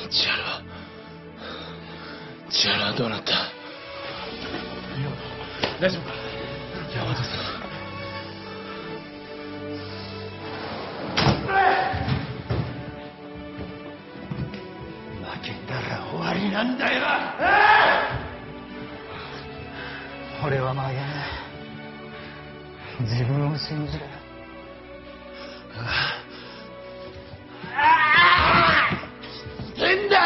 千原はどうなった？大丈夫か？山田さん。 負けたら終わりなんだよ。俺は負けない。自分を信じろ。変だよ。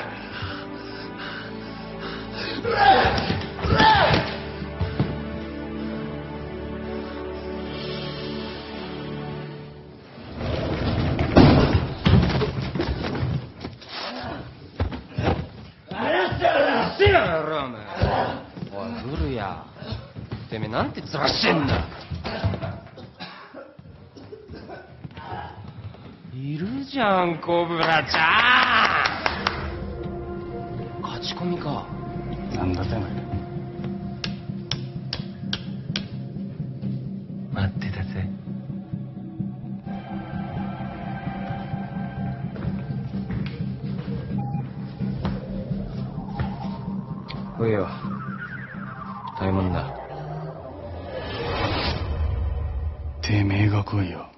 おい古谷、てめえなんてずらしてんだ。いるじゃんコブラちゃん。勝ち込みか。 なんだてめえ。待ってたぜ。 来いよ、大門だ。 てめえが来いよ。